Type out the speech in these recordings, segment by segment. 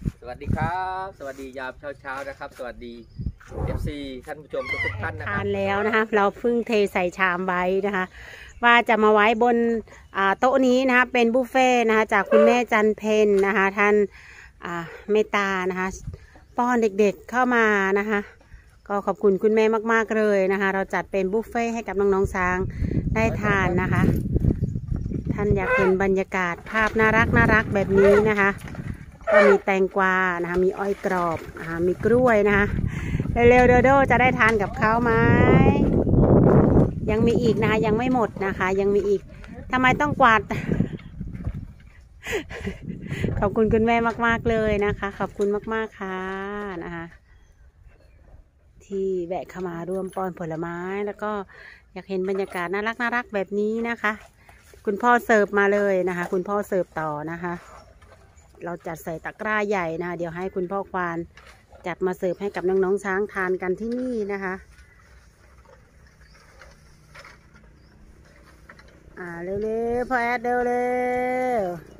สวัสดีครับสวัสดียามเช้านะครับสวัสดี FC ท่านผู้ชมทุกท่านนะครัทาบนแล้วนะคะเราเพิ่งเทใส่ชามไว้นะคะว่าจะมาไว้บนโต๊ะนี้นะคะเป็นบุฟเฟ่นะคะจากคุณแม่จันเพนนะคะท่านเมตตานะคะป้อนเด็กๆเข้ามานะคะก็ขอบคุณคุณแม่มากๆเลยนะคะเราจัดเป็นบุฟเฟ่ให้กับน้องๆช้างได้ทานนะคะท่านอยากเห็นบรรยากาศภาพน่ารักแบบนี้นะคะก็มีแตงกวานะคะมีอ้อยกรอบมีกล้วยนะคะเร็วๆโดๆจะได้ทานกับเขาไหมยังมีอีกนะคะยังไม่หมดนะคะยังมีอีกทำไมต้องกวาด ขอบคุณคุณแม่มากๆเลยนะคะขอบคุณมากๆค่ะนะคะที่แวะเข้ามาร่วมป้อนผลไม้แล้วก็อยากเห็นบรรยากาศน่ารักแบบนี้นะคะคุณพ่อเสิร์ฟมาเลยนะคะคุณพ่อเสิร์ฟต่อนะคะเราจัดใส่ตะกร้าใหญ่นะคะเดี๋ยวให้คุณพ่อควานจัดมาเสิร์ฟให้กับน้องๆช้างทานกันที่นี่นะคะเร็วๆพ่อแอดเร็ว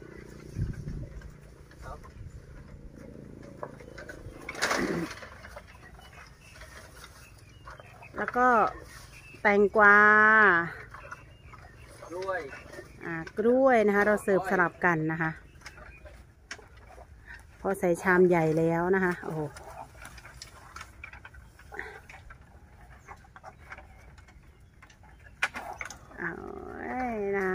แล้วก็แตงกวากล้วยนะคะเราเสิร์ฟสลับกันนะคะพอใส่ชามใหญ่แล้วนะคะโอ้โหนะ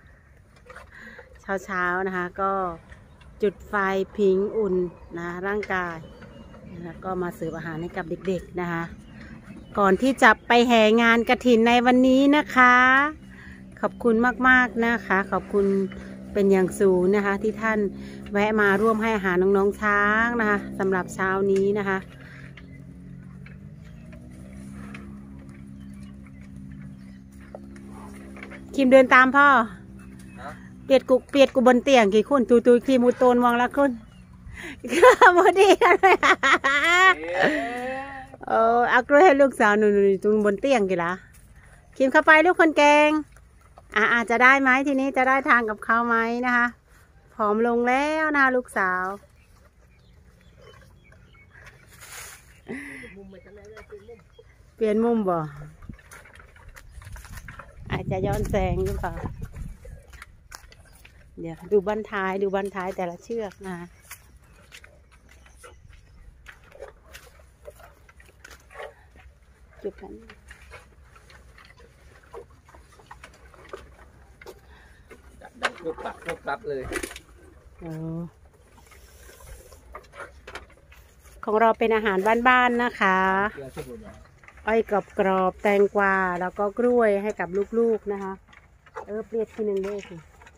เช้านะคะก็จุดไฟผิงอุ่นนะร่างกายนะก็มาเสิร์ฟอาหารให้กับเด็กๆนะคะก่อนที่จะไปแห่งานกฐินในวันนี้นะคะขอบคุณมากๆนะคะขอบคุณเป็นอย่างสูงนะคะที่ท่านแวะมาร่วมให้อาหารน้องๆช้างนะคะสำหรับเช้านี้นะคะคิมเดินตามพ่อเปียดกูบนเตียงกี่คนตูคีมูโตนวางละคนโมดีเลยเอากล้วยให้ลูกสาวหนูตูนบนเตียงกี่ละคิมเข้าไปลูกคนแกงอาจจะได้ไหมทีนี้จะได้ทานกับเขาไหมนะคะผอมลงแล้วนะลูกสาวเปลี่ยนมุมบ่อาจจะย้อนแสงหรือเปล่าเดี๋ยวดูบั้นท้ายแต่ละเชือกนะจุดกันดังครุบกลับเลยของเราเป็นอาหารบ้านๆนะคะอ้อยกรอบแตงกวาแล้วก็กล้วยให้กับลูกๆนะคะเปรี้ยวทีนึงด้วยสิ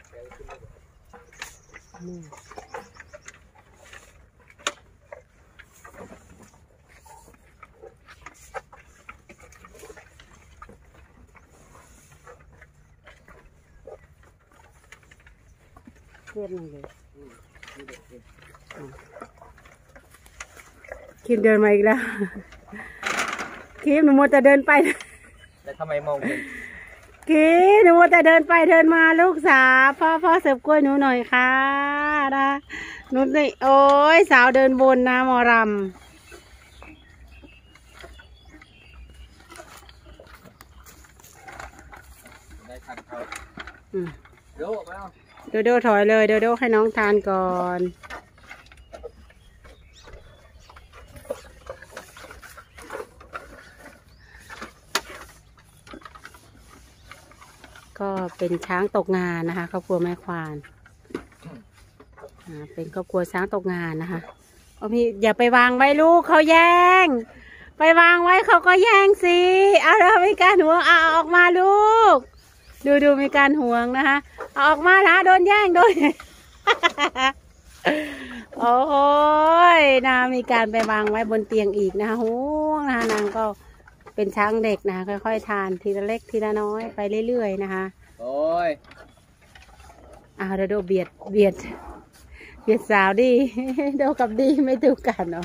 เทียบหนึ่งเลยคิมเดินมาอีกแล้วคิมหนูมัวแต่เดินไปแต่ทำไมมองเป็นคิมหนูมัวแต่เดินไปเดินมาลูกสาวพ่อเสิร์ฟกล้วยหนูหน่อยค่ะนะหนูนี่โอ้ยสาวเดินบนนะมอรำได้ทานเขาโดไปเอาโดถอยเลยโดให้น้องทานก่อนก็เป็นช้างตกงานนะคะครอบครัวแม่ควานเป็นครอบครัวช้างตกงานนะคะพี่อย่าไปวางไว้ลูกเขาแย่งไปวางไว้เขาก็แย่งสิเอาแล้วมีการห่วงเอาออกมาลูกดูมีการห่วงนะคะเอาออกมานะโดนแย่งโดน โอ้ยนามีการไปวางไว้บนเตียงอีกนะคะห่วงนะคะนางก็เป็นช้างเด็กนะคะค่อยๆทานทีละเล็กทีละน้อยไปเรื่อยๆนะคะโอ้ยโดเบียดสาวดีโดกับดีไม่ถูกกันเนาะ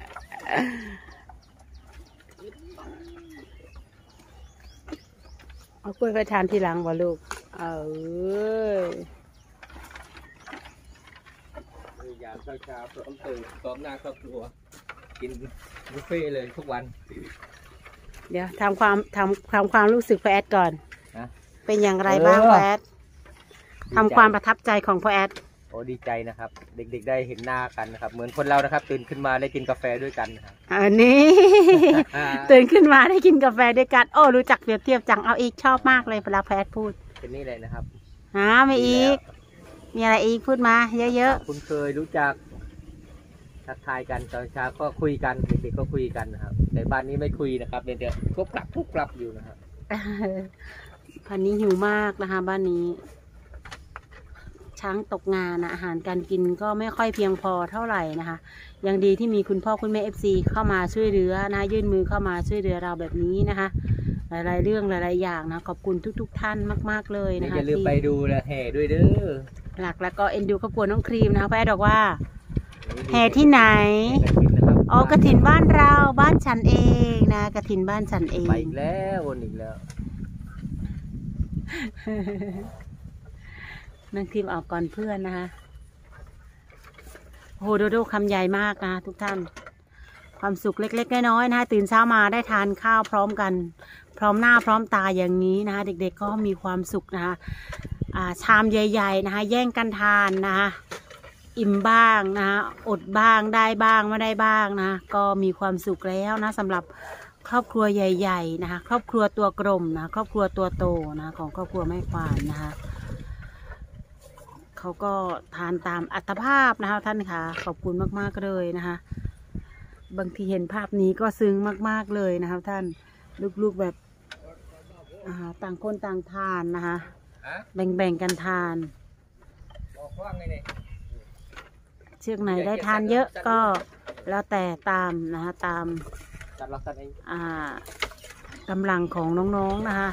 เอากล้วยไปทานทีหลังบ่ลูกยามเช้าพร้อมตื่นพร้อมหน้าครอบครัวกินบุฟเฟ่ต์เลยทุกวันเดี๋ยวทำความรู้สึกพ่อแอดก่อนนะเป็นอย่างไรบ้างพ่อแอดทำความประทับใจของพ่อแอดโอ้ดีใจนะครับ เด็กๆได้เห็นหน้ากันนะครับเหมือนคนเรานะครับตื่นขึ้นมาได้กินกาแฟด้วยกันนะครับอันนี้ ตื่นขึ้นมาได้กินกาแฟด้วยกันโอ้รู้จักเปรียบเทียบจังเอาอีกชอบมากเลยเวลาพ่อแอดพูดเป็นนี่เลยนะครับไม่อีกมีอะไรอีกพูดมาเยอะคุณเคยรู้จักทักทายกันตอนเช้าก็คุยกันเด็กๆก็คุยกันนะครับแต่บ้านนี้ไม่คุยนะครับเด็กๆทุกกลับอยู่นะครับๆพันนี้หิวมากนะคะบ้านนี้ช้างตกงานนะอาหารการกินก็ไม่ค่อยเพียงพอเท่าไหร่นะคะยังดีที่มีคุณพ่อคุณแม่ FC เข้ามาช่วยเหลือนะยื่นมือเข้ามาช่วยเหลือเราแบบนี้นะคะหลายๆเรื่องหลายๆอย่างนะขอบคุณทุกท่านมากๆเลยนะคะอย่าลืมไปดูแลแห่ด้วยเด้อหลักแล้วก็เอ็นดูครอบครัวน้องครีมนะคะพ่อแอดบอกว่าแห่ที่ไหนอ๋อกฐินบ้านเราบ้านฉันเองนะกฐินบ้านฉันเองไปอีกแล้ววนอีกแล้วน้องครีมออกก่อนเพื่อนนะคะโอ้โหโดโดคำใหญ่มากนะทุกท่านความสุขเล็กๆน้อยๆนะคะตื่นเช้ามาได้ทานข้าวพร้อมกันพร้อมหน้าพร้อมตาอย่างนี้นะคะเด็กๆก็มีความสุขนะคะชามใหญ่ๆนะคะแย่งกันทานนะคะอิ่มบ้างนะคะอดบ้างได้บ้างไม่ได้บ้างนะก็มีความสุขแล้วนะสำหรับครอบครัวใหญ่ๆนะคะครอบครัวตัวกลมนะครอบครัวตัวโตนะของครอบครัวแม่ควานนะคะเขาก็ทานตามอัตภาพนะคะท่านค่ะขอบคุณมากๆเลยนะคะบางทีเห็นภาพนี้ก็ซึ้งมากๆเลยนะคะท่านลูกๆแบบต่างคนต่างทานนะคะแบ่งกันทานเชือกไหนได้ทานเยอะก็แล้วแต่ตามนะคะตามกำลังของน้องๆนะคะ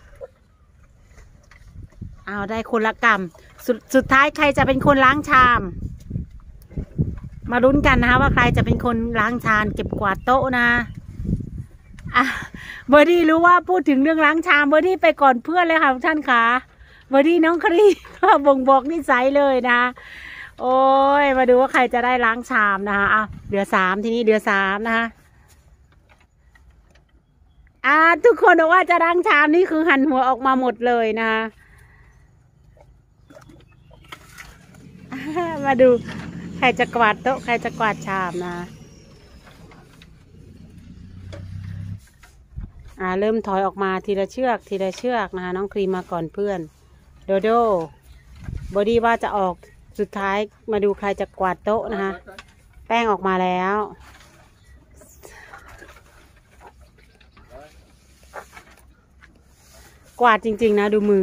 เอาได้คนละกรรมสุดท้ายใครจะเป็นคนล้างชามมาลุ้นกันนะคะว่าใครจะเป็นคนล้างชามเก็บกวาดโต๊ะนะเบอร์ดี้รู้ว่าพูดถึงเรื่องล้างชามเบอร์ดี้ไปก่อนเพื่อนเลยค่ะทุกท่านค่ะเบอร์ดี้น้องครีบ่งบอกนิสัยเลยนะโอ้ยมาดูว่าใครจะได้ล้างชามนะคะเหลือ3ทีนี้เหลือ3นะคะทุกคนบอกว่าจะล้างชามนี่คือหันหัวออกมาหมดเลยนะคะมาดูใครจะกวาดโต๊ะใครจะกวาดชามนะเริ่มถอยออกมาทีละเชือกทีละเชือกนะคะน้องครีมมาก่อนเพื่อนโดโดบอดี้ว่าจะออกสุดท้ายมาดูใครจะกวาดโต๊ะนะคะแป้งออกมาแล้วกวาดจริงๆนะดูมือ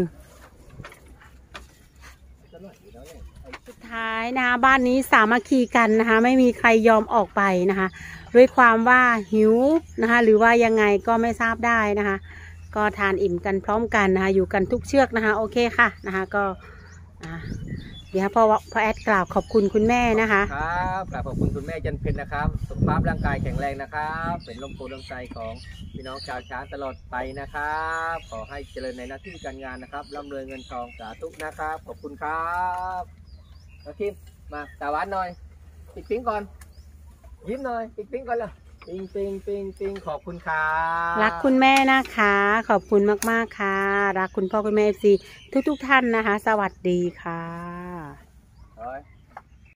สุดท้ายนะคะบ้านนี้สามัคคีกันนะคะไม่มีใครยอมออกไปนะคะด้วยความว่าหิวนะคะหรือว่ายังไงก็ไม่ทราบได้นะคะก็ทานอิ่มกันพร้อมกันนะคะอยู่กันทุกเชือกนะคะโอเคค่ะนะคะก็เดี๋ยวพอแอดกล่าวขอบคุณคุณแม่นะคะครับกล่าวขอบคุณคุณแม่จันเพ็ญนะครับสุขภาพร่างกายแข็งแรงนะครับเป็นลมโพลมใจของพี่น้องชาวช้างตลอดไปนะครับขอให้เจริญในหน้าที่การงานนะครับร่ำรวยเงินทองสาธุนะครับขอบคุณครับน้องคิมมาตาหวานหน่อยปิดปิ้งก่อนยิ้มหน่อยปิดปิ้งก่อนเลยปิงขอบคุณครับรักคุณแม่นะคะขอบคุณมากๆค่ะรักคุณพ่อคุณแม่ FC ทุกท่านนะคะสวัสดีค่ะ